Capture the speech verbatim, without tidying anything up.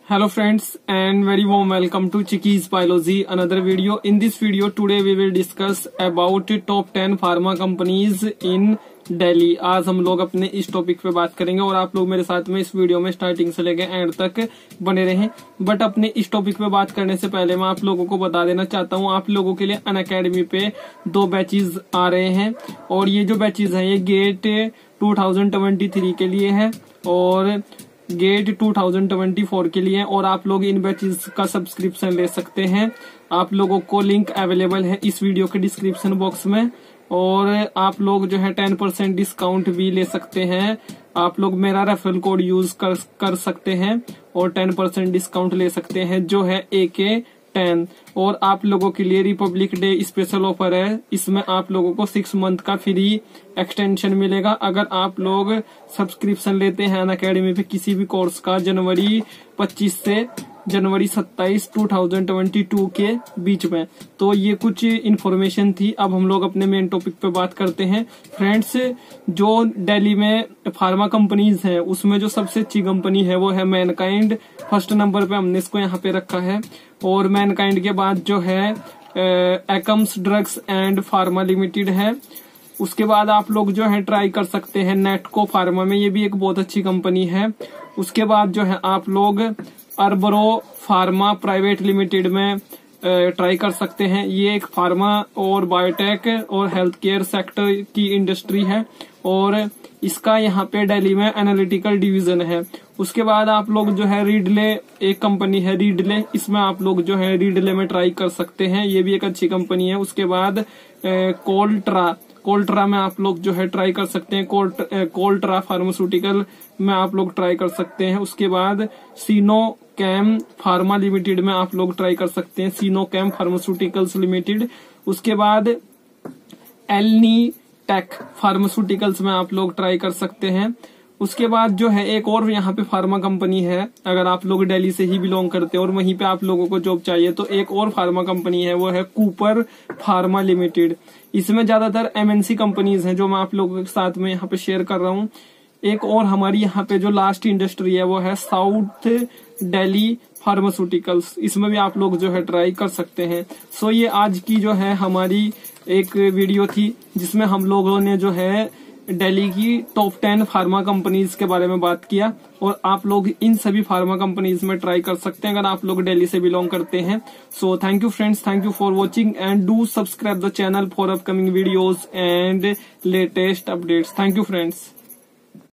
Hello friends and very warm welcome to Chicky's Biology, another video. In this video today we will discuss about top ten pharma companies in Delhi. आज हम लोग अपने इस topic पे बात करेंगे और आप लोग मेरे साथ में इस वीडियो में स्टार्टिंग से लेकर एंड तक बने रहें। बट अपने इस टॉपिक पे बात करने से पहले मैं आप लोगों को बता देना चाहता हूँ, आप लोगों के लिए अनअकैडमी पे दो बैचेस आ रहे हैं और ये जो बैचेस हैं ये GATE two thousand twenty three के लिए है और GATE two thousand twenty four के लिए, और आप लोग इन बैचेस का सब्सक्रिप्शन ले सकते हैं। आप लोगों को लिंक अवेलेबल है इस वीडियो के डिस्क्रिप्शन बॉक्स में और आप लोग जो है टेन परसेंट डिस्काउंट भी ले सकते हैं। आप लोग मेरा रेफरल कोड यूज कर कर सकते हैं और टेन परसेंट डिस्काउंट ले सकते हैं जो है ए के टेन। और आप लोगों के लिए रिपब्लिक डे स्पेशल ऑफर है, इसमें आप लोगों को सिक्स मंथ का फ्री एक्सटेंशन मिलेगा अगर आप लोग सब्सक्रिप्शन लेते हैं अनअकैडमी पे किसी भी कोर्स का जनवरी पच्चीस से जनवरी सत्ताईस टू थाउजेंड ट्वेंटी टू के बीच में। तो ये कुछ इन्फॉर्मेशन थी। अब हम लोग अपने मेन टॉपिक पे बात करते हैं। फ्रेंड्स, जो दिल्ली में फार्मा कंपनीज हैं उसमें जो सबसे अच्छी कंपनी है वो है मैनकाइंड। फर्स्ट नंबर पे हमने इसको यहाँ पे रखा है और मैनकाइंड के बाद जो है Akums drugs and pharma limited है। उसके बाद आप लोग जो है ट्राई कर सकते हैं नेटको फार्मा में, ये भी एक बहुत अच्छी कंपनी है। उसके बाद जो है आप लोग अर्बरो फार्मा प्राइवेट लिमिटेड में ट्राई कर सकते हैं। ये एक फार्मा और बायोटेक और हेल्थ केयर सेक्टर की इंडस्ट्री है और इसका यहाँ पे दिल्ली में एनालिटिकल डिवीजन है। उसके बाद आप लोग जो है रीडले, एक कंपनी है रीडले, इसमें आप लोग जो है रीडले में ट्राई कर सकते हैं, ये भी एक अच्छी कंपनी है। उसके बाद कोल्ट्रा कोल्ट्रा में आप लोग जो है ट्राई कर सकते हैं। कोल्ट कोल्ट्रा फार्मास्यूटिकल में आप लोग ट्राई कर सकते हैं। उसके बाद सीनो कैम फार्मा लिमिटेड में आप लोग ट्राई कर सकते हैं, सीनो कैम फार्मास्यूटिकल्स लिमिटेड। उसके बाद एलनी टेक फार्मास्यूटिकल्स में आप लोग ट्राई कर सकते हैं। उसके बाद जो है एक और यहाँ पे फार्मा कंपनी है, अगर आप लोग दिल्ली से ही बिलोंग करते हैं और वहीं पे आप लोगों को जॉब चाहिए तो एक और फार्मा कंपनी है, वो है कूपर फार्मा लिमिटेड। इसमें ज्यादातर एमएनसी कंपनीज हैं जो मैं आप लोगों के साथ में यहाँ पे शेयर कर रहा हूँ। एक और हमारी यहाँ पे जो लास्ट इंडस्ट्री है वो है साउथ दिल्ली फार्मास्यूटिकल्स, इसमें भी आप लोग जो है ट्राई कर सकते हैं। सो ये आज की जो है हमारी एक वीडियो थी जिसमें हम लोगों ने जो है दिल्ली की टॉप टेन फार्मा कंपनीज के बारे में बात किया और आप लोग इन सभी फार्मा कंपनीज में ट्राई कर सकते हैं अगर आप लोग दिल्ली से बिलोंग करते हैं। So thank you friends, thank you for watching and do subscribe the channel for upcoming videos and latest updates. Thank you friends.